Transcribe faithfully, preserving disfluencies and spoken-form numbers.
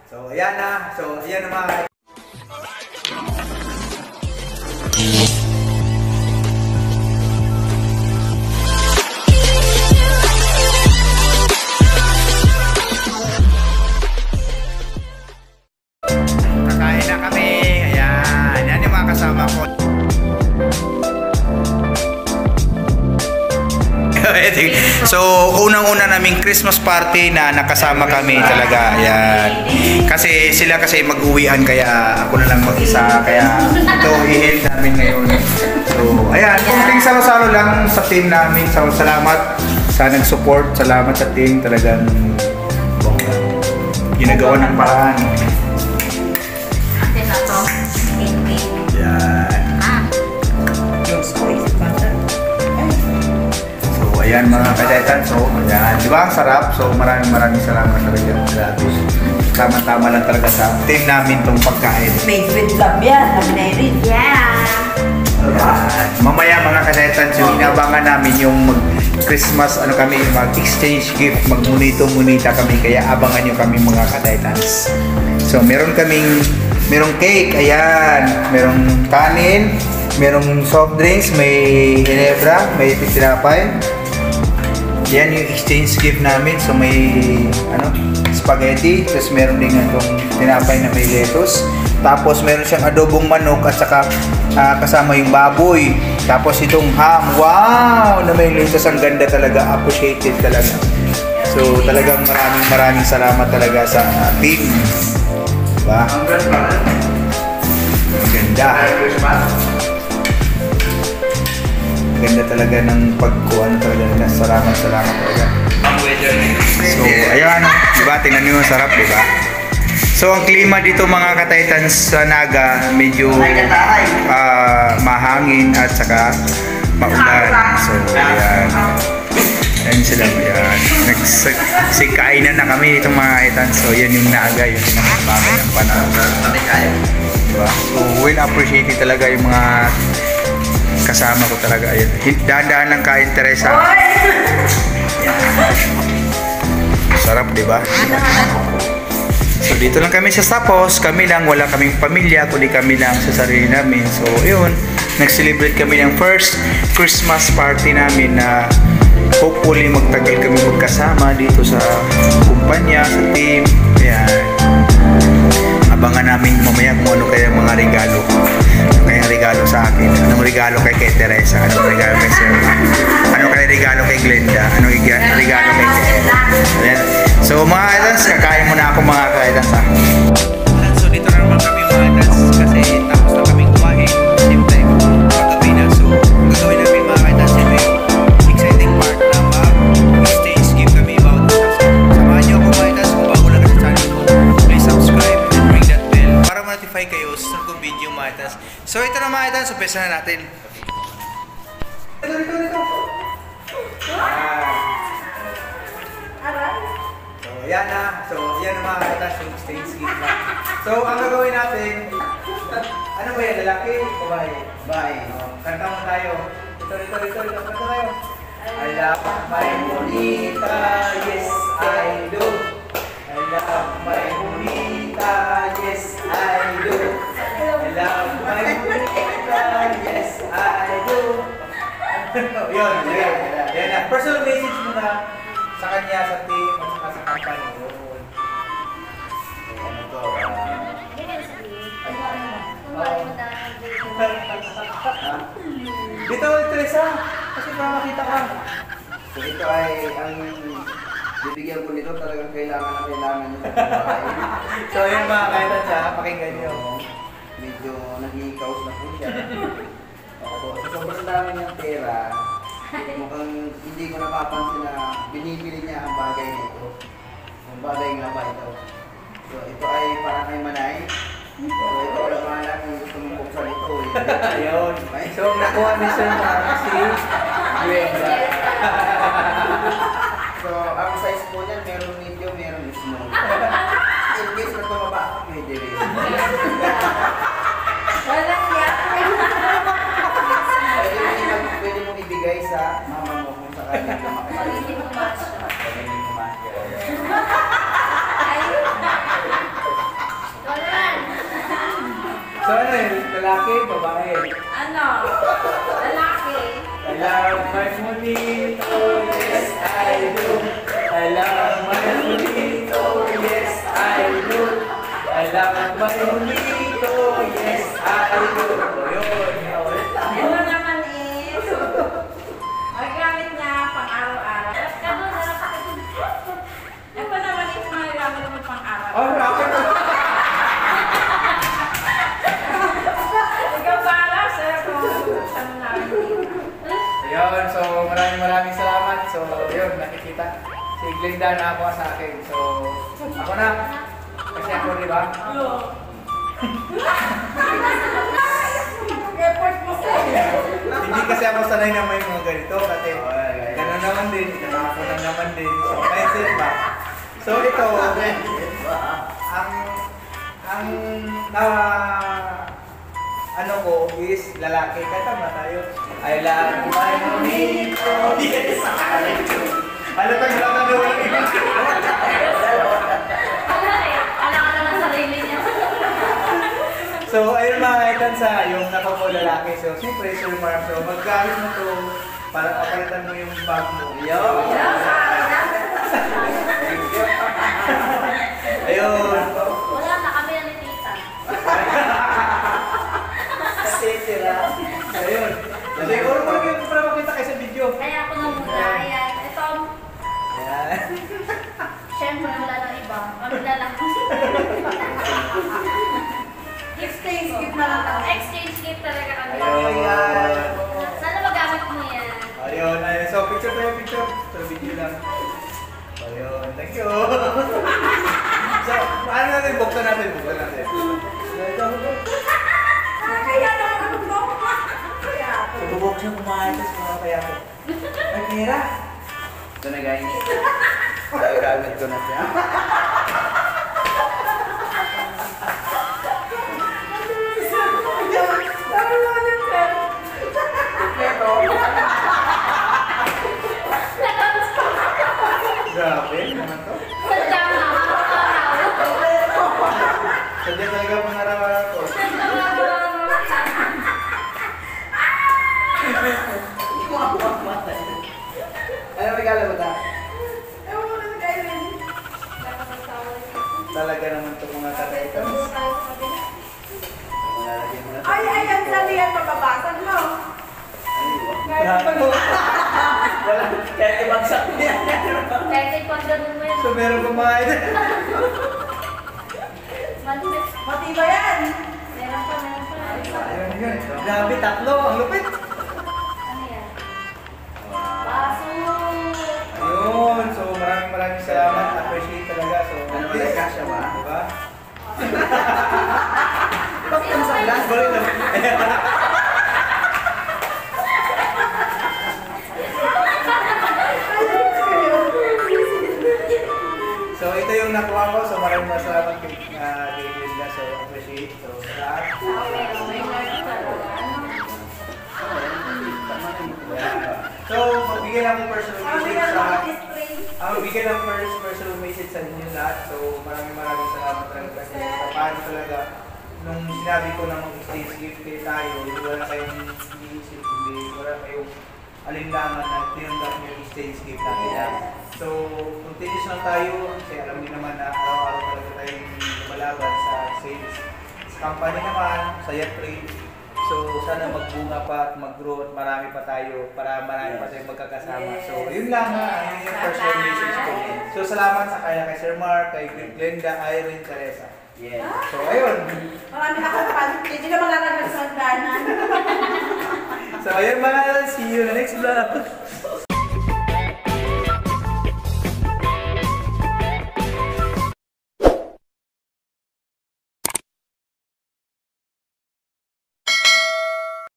So, ayan na. So, ayan na mga kakain na kami. Ayan. Yan yung mga kasama ko. So, unang-una naming Christmas party na nakasama kami talaga. Ayan. Kasi sila kasi mag-uwian kaya ako na lang mag-isa. Kaya ito i-hail namin ngayon. So, ayan. Kunting salo-salo lang sa team namin. So, salamat sa nag-support. Salamat sa team. Talagang ginagawa ng paraan. Atin na to. Ayan. Ayan mga kadaitan, so ayan, di ba? Sarap. So maraming maraming salamat talaga. Tama-tama lang talaga sa team namin tong pagkain. Made with love yan, sabi na Erin. Yeah! Ayan. Mamaya mga kadaitan, so inabangan namin yung mag-Christmas, ano kami, mag-exchange gift, mag-munito-munita kami. Kaya abangan nyo kami mga kadaitans. So meron kaming, merong cake, ayan, merong kanin, merong soft drinks, may ginebra, may tinapay. Yan yung exchange gift namin. So may ano, spaghetti, tapos meron din itong tinapay na may lettuce. Tapos meron siyang adobong manok at saka uh, kasama yung baboy. Tapos itong ham, wow, na may lettuce, ang ganda talaga, appreciated talaga. So talagang maraming maraming salamat talaga sa uh, team. Diba? Ang ganda. Ganda talaga ng pagkuhan talaga nila. Salamat, salamat talaga. So, ayan, diba? Tingnan nyo, sarap, diba? So, ang klima dito mga kataytans sa Naga, medyo uh, mahangin at saka maulan. So, ayan. Ayan sila, ayan. Nagsikainan na kami dito mga kataytans. So, yan yung Naga, yung pinakabagay ng panahon. Diba? So, well appreciated talaga yung mga kasama ko talaga. Ayun. Dahan-dahan lang kain, Teresa. Sarap, di ba? So, dito lang kami sa Tapos. Kami lang, wala kaming pamilya, kundi kami lang sa sarili namin. So, yun. Nag-celebrate kami ng first Christmas party namin na hopefully magtagal kami magkasama dito sa kumpanya, sa team. Ayan. Abangan namin mamaya kung ano kaya mga regalo. Ano kaya regalo sa akin? Anong regalo kay kay Teresa? Anong regalo kay Sir? Ano kaya regalo kay Glenda? Anong regalo kay Glenda? Ayan. So mga items, kakain muna ako mga items ha. So dito na naman kami mga items kasi tapos na kaming kumain. Same time, paggabi na. So gagawin namin mga items ito yung exciting part na mag-exchange gift kami about this. Samahan nyo ako mga items kung bago lang sa channel ko. Please subscribe and ring that bell para ma-notify kayo sa sunod kong video mga items. So ito na mga items, umpisa na natin. Ito, ito, ito. So yan na. So yan na mga items yung exchange gift na. So ang gagawin natin, ano ba yan? Lalaki o bahay? Bahay. Kanta mo tayo. Ito, ito, ito, ito. Kanta tayo. I love my bonita, yes I do. I love my bonita, yes I do. I love my bonita, yes I do. Yun, yun. Yan na. Personal message mo na sa kanya, sa team, at saka sa company. Yun. Ano to? Dito, Teresa. Kasi para makita ka. So ito ay ang bibigyan ko nito, talagang kailangan na kailangan nyo sa buhay. So yun mga kailan siya, pakinggan nyo. Medyo nag-i-kaos na po siya. Opo, so sobrang dami niyang pera. Mukhang hindi ko napapansin na binibili niya ang bagay nito. Ang bagay nga ba ito? So ito ay para kay Manay. So ito wala bahala kung gusto mong buksan ito. Ayun. So nakuha ni Sir Mark si Glenda. So ang size po niyan, meron medium, meron small. In case na tumaba ako, pwede rin. Walang yak. Pwede mo ibig- pwede mong ibigay sa mama mo kung sakali na makakalimutan. Hindi mo match. Pwede mo match. Ayun. lalaki, babae. Ano? Lalaki. I love my bonito, yes I do. I love my bonito, yes I do. I love my bonito, yes I do. O yun, yun. Ito naman is, magamit niya pang araw-araw. Ito Ito naman is magamit mo pang araw. Oh, rapid. Ikaw para sir kung saan namin dito. Ayun, so maraming maraming salamat. So, yun, nakikita. Si Glenda na ako sa akin. So, ako na. Kasi ako, di ba? Effort mo sir. Hindi kasi ako sanay na may mga ganito. Kasi gano'n naman din. Nakakapunan naman din. So, mindset ba? So, ito, ang, ang, na, ano ko is lalaki. Kaya tama tayo. I love my bonito. Yes, I do. Halatang lang na wala ibig. Alam ka naman sarili niya. So, ayun mga itansa, yung nakako lalaki. So, siyempre, Sir Mark, so maggamit mo to para kapalitan mo yung bag mo. Yo! Ayun. Wala na kami na ni tita. Kasi sila. Ayun. Kasi siguro mo rin para makita kayo sa video. Kaya ako na muna. Ayan. Ito, Ayan. syempre wala nang iba. Kami na lang. Exchange gift na lang. Exchange gift talaga kami. Ayun. Sana magamit mo yan. Ayun. Ayun. So, picture tayo, picture. So, video lang. Ayun. Thank you. So, ano natin? Buksan natin. Buksan natin. Kaya naman ako mo. So, bubuk siya kumain sa mga kaya ko. Ay, Mira. Ito na guys. Gagamit ko na siya. Grabe, naman to. Sadya na. Sadya talaga pangarawan ko. Ano regalo mo ta? Talaga naman to mga kataitans. Malalagyan mo na. Ay, ay, ang sali yan mababasag mo. Wala. Kaya ibagsak niya. Kahit pag ganun mo yun. So meron pa mga ito. Malupit. Matiba yan. Meron pa, meron pa. Ayun, yun. Grabe, tatlo. Ang lupit. Ano yan? Baso. Ayun. So maraming maraming salamat. Appreciate talaga. So, Ano ba kasya ba? Diba? Bakit ang sa glass? Balik na. So ito yung nakuha ko. So maraming maraming salamat kay uh, kay Linda. So appreciate. So salamat. Okay, okay. Talaga. Yeah. So magbigay lang ng personal message sa ang bigyan ng first personal message sa inyo lahat. So maraming maraming salamat talaga kasi paano talaga nung sinabi ko na mag-exchange gift kayo tayo, wala kayong iniisip, hindi wala kayong alinlangan na tinanggap niyo yung exchange gift natin. Yeah. So continuous lang tayo kasi alam niyo naman na araw-araw talaga tayong lumalaban sa sales. Sa company naman, sa yacht trade. So sana magbunga pa at mag-grow at marami pa tayo para marami pa tayong magkakasama. So yun lang ha, yun yung personal message ko. So salamat sa kaya kay Sir Mark, kay Glenda, Irene, Teresa. Yes. So ayun. Marami ka pan. Hindi na magkakaroon sa hagdanan. So ayun mga, see you in the next vlog.